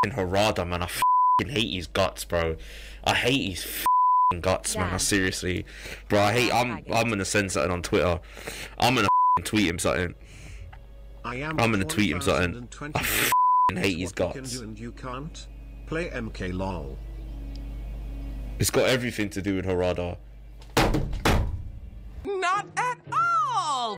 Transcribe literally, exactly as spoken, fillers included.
Harada, man. I f***ing hate his guts, bro. I hate his f***ing guts, man. I seriously, bro. I hate. I'm. I'm gonna send something on Twitter. I'm gonna f***ing tweet him something. I am I'm gonna tweet him something. I f***ing hate his guts. And you can't play M K lol. It's got everything to do with Harada. Not at all!